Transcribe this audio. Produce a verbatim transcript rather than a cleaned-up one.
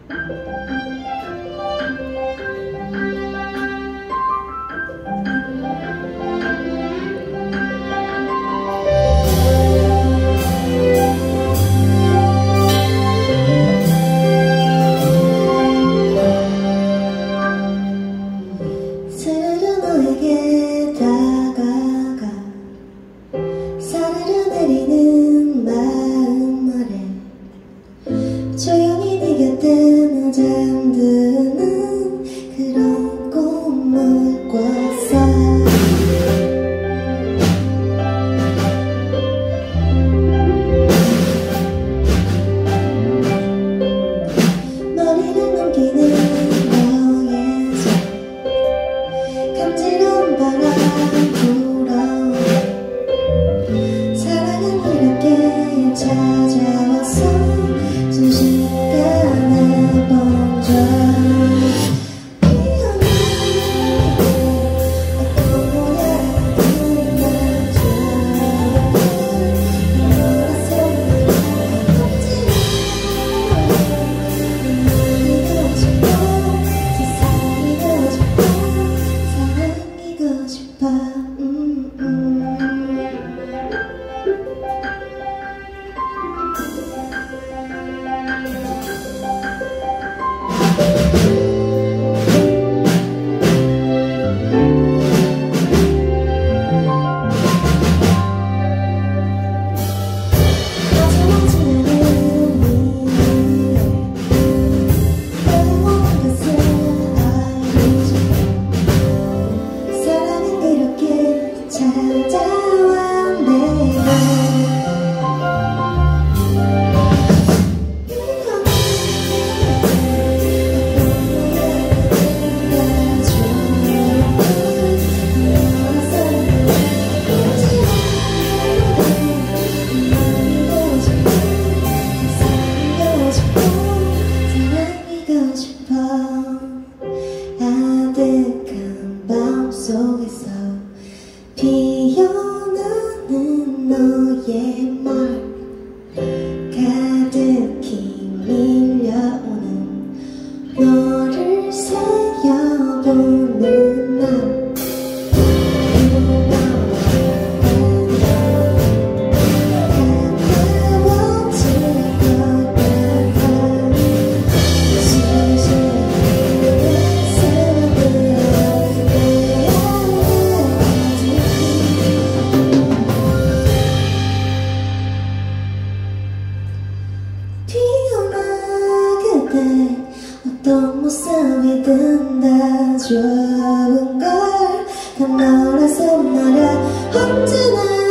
너에게 다가가 사르르 내리는 마음 아래 조용히 네 곁에 잠드는 그런 꿈을 꿨어. 머리를 넘기는 간지러운 바람 불어 사랑은 이렇게 찾아왔어. 순식간에 번져 피어나 어떤 모양은 나죠. 몰랐어 이고 싶어 세상이고 싶어 사랑이고 싶어. 음, 음. 찾아와 내가 사랑이고 싶어. 아득한 밤 속에서 피어나는 너의 말 가득히 밀려오는 너를 새겨보는 날 어떤 모습이든 다 좋은 걸 다 너라서 말야 언제나